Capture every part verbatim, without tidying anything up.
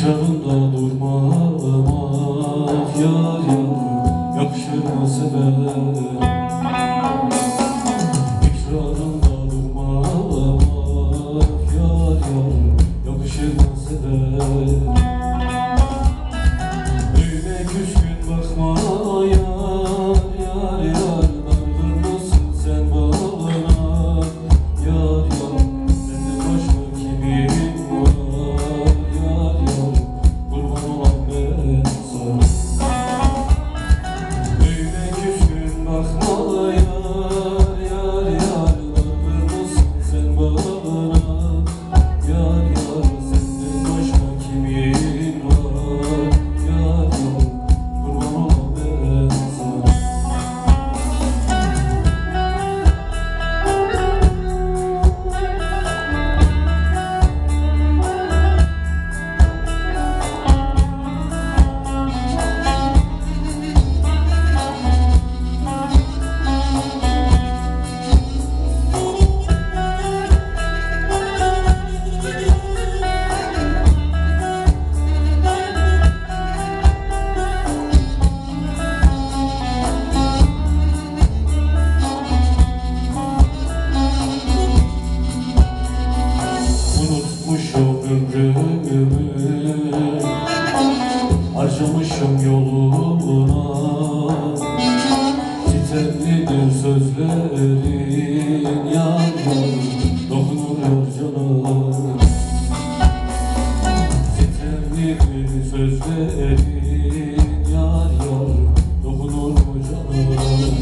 Dışarında durmamak yar yar yakışır mı sever? İkrarında durmamak yar yar yakışır mı sever? Öyle küskün bakma yar yar yar, dargınmasın sen bana yar yar. Senden başka kimin var yar yar, kurban olan ben sana. Öyle küskün bakma yar yar yar, dargınmasın sen bana yar yar. Senden başka kimin var yar yar, kurban olan ben sana. Unutmuşum ömrümü, harcamışım yoluna. Sitemlidir sözlerin yar yar, dokunuyor cana. Sitemlidir sözlerin yar yar, dokunur cana.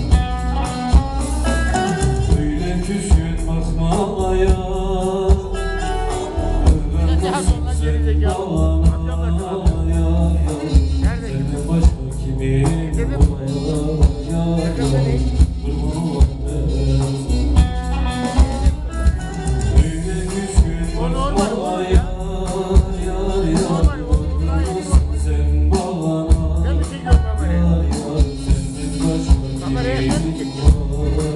Öyle küskün bakma yar, sen bana yar yar. Senden başka kimin var yar yar, kurban olan ben sana. Öyle küskün bakma yar yar yar, dargınsın sen bana yar yar. Senden başka kimin var